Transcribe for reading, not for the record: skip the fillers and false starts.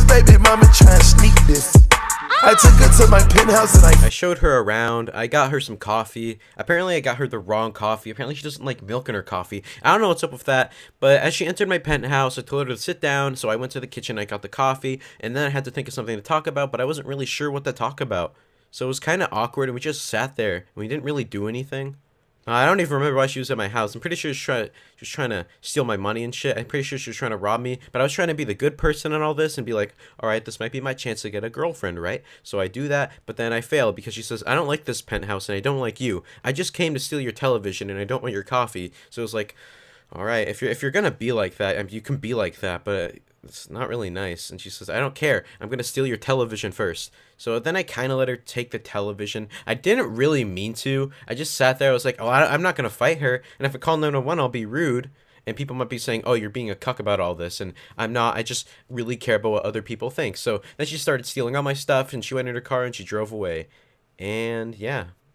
baby mama trying to sneak this. I took her to my penthouse and I showed her around. I got her some coffee. Apparently I got her the wrong coffee. Apparently she doesn't like milk in her coffee. I don't know what's up with that, but as she entered my penthouse, I told her to sit down, so I went to the kitchen, I got the coffee, and then I had to think of something to talk about, but I wasn't really sure what to talk about. So it was kind of awkward, and we just sat there, and we didn't really do anything. I don't even remember why she was at my house. I'm pretty sure she was trying to steal my money and shit. I'm pretty sure she was trying to rob me. But I was trying to be the good person in all this and be like, alright, this might be my chance to get a girlfriend, right? So I do that, but then I fail because she says, I don't like this penthouse and I don't like you. I just came to steal your television and I don't want your coffee. So it was like, alright, if you're gonna be like that, I mean, you can be like that, but it's not really nice. And she says, I don't care. I'm gonna steal your television first. So then I kind of let her take the television. I didn't really mean to. I just sat there. I was like, oh, I'm not gonna fight her. And if I call 911, I'll be rude. And people might be saying, oh, you're being a cuck about all this. And I'm not. I just really care about what other people think. So then she started stealing all my stuff. And she went in her car and she drove away. And yeah.